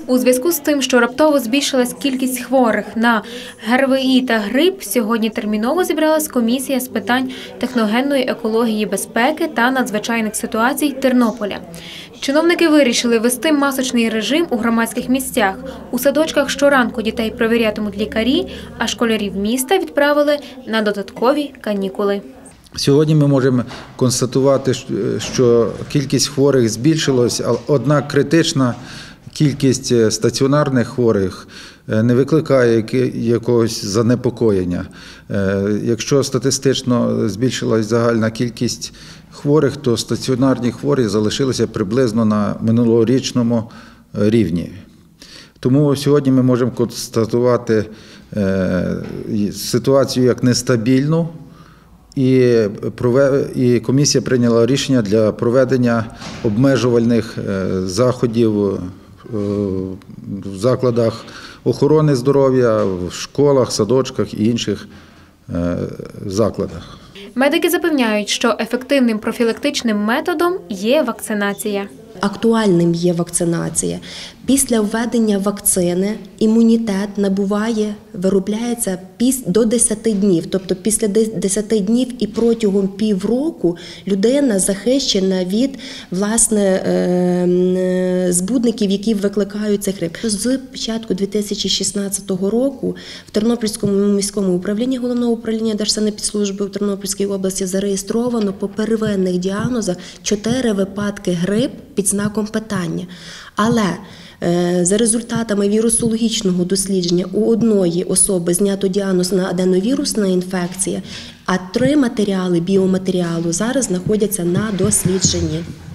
У зв'язку з тим, що раптово збільшилась кількість хворих на ГРВІ та грип, сьогодні терміново зібралась комісія з питань техногенної екології, безпеки та надзвичайних ситуацій Тернополя. Чиновники вирішили ввести масочний режим у громадських місцях. У садочках щоранку дітей перевірятимуть лікарі, а школярів міста відправили на додаткові канікули. Сьогодні ми можемо констатувати, що кількість хворих збільшилась, однак критична кількість стаціонарних хворих не викликає якогось занепокоєння. Якщо статистично збільшилась загальна кількість хворих, то стаціонарні хворі залишилися приблизно на минулорічному рівні. Тому сьогодні ми можемо констатувати ситуацію як нестабільну, і комісія прийняла рішення для проведення обмежувальних заходів в закладах охорони здоров'я, в школах, садочках і інших закладах. Медики запевняють, що ефективним профілактичним методом є вакцинація. Актуальним є вакцинація. Після введення вакцини імунітет виробляється до 10 днів. Тобто після 10 днів і протягом півроку людина захищена від, власне, збудників, які викликають цей грип. З початку 2016 року в Тернопільському міському управлінні Головного управління Держсанепідслужби у Тернопільській області зареєстровано по первинних діагнозах 4 випадки грип під знаком питання. Але за результатами вірусологічного дослідження у одної особи знято діагноз на аденовірусна інфекція, а 3 біоматеріалу зараз знаходяться на дослідженні.